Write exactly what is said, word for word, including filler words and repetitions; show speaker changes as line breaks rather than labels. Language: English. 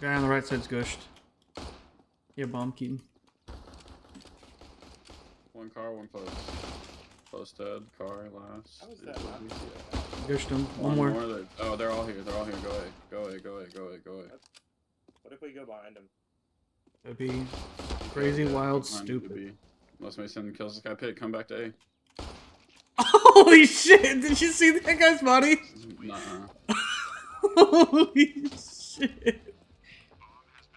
Guy on the right side's gushed. Yeah, bomb Keaton.
One car, one post. Post dead, car last.
How is that not?
Gushed him.
One,
One,
more.
more.
They're, oh, they're all here. They're all here. Go away. Go away. Go away. Go away. Go away.
What if we go behind him?
That'd be crazy,
Yeah,
wild,
behind
stupid.
to be. Unless Mason kills this guy pit, come back to A.
Holy shit! Did you see that guy's body?
Nuh-uh.
Holy shit!